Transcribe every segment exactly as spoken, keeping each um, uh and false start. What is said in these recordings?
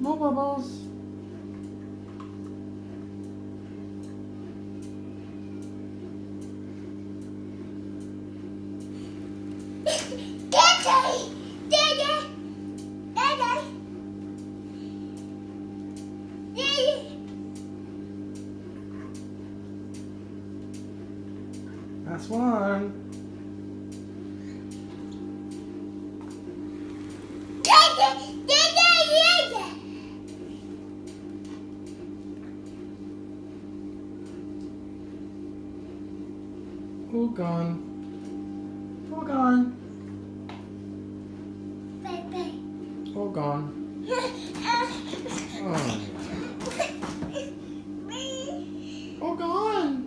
More bubbles. Daddy! Daddy! Daddy! Daddy! That's one. Daddy! Daddy! Daddy! All gone. All gone. Baby. All gone. Oh. All gone.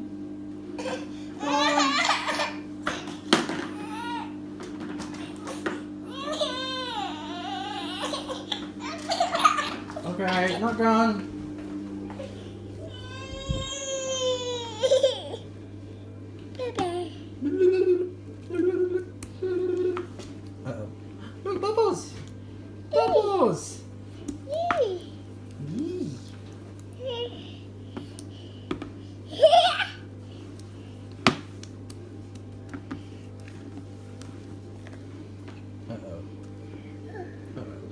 Okay, not gone. Uh-oh. Look, bubbles! Bubbles! Yee. Uh-oh. Uh-oh.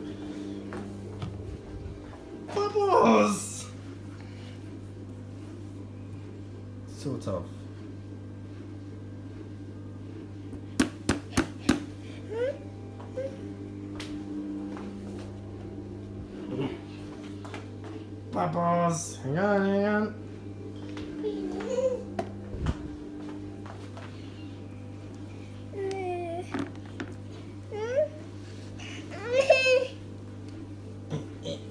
Bubbles! Sort of. Bubbles! Hang on, hang on.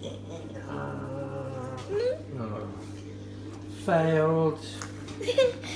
Oh. Failed.